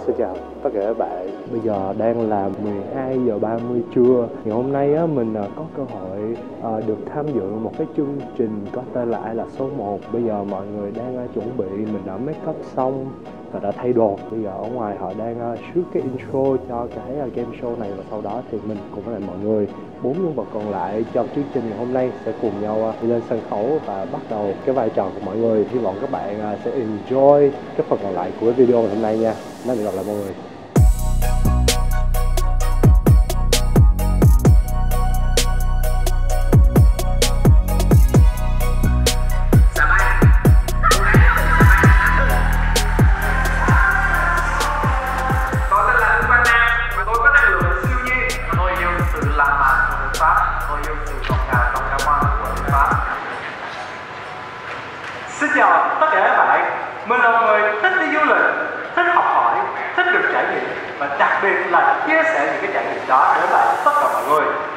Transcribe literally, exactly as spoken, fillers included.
Xin chào tất cả các bạn. Bây giờ đang là mười hai giờ ba mươi trưa. Ngày hôm nay á, mình có cơ hội uh, được tham dự một cái chương trình có tên là Ai Là Số Một. Bây giờ mọi người đang uh, chuẩn bị, mình đã make up xong và đã thay đồ. Bây giờ ở ngoài họ đang uh, shoot cái intro cho cái uh, game show này, và sau đó thì mình cùng với lại mọi người, bốn nhân vật còn lại trong chương trình ngày hôm nay sẽ cùng nhau uh, lên sân khấu và bắt đầu cái vai trò của mọi người. Hy vọng các bạn uh, sẽ enjoy cái phần còn lại của cái video ngày hôm nay nha. Nói được gặp lại mọi người. Xin chào tất cả các bạn, mình là một người thích đi du lịch, thích học hỏi, thích được trải nghiệm và đặc biệt là chia sẻ những cái trải nghiệm đó đến lại tất cả mọi người.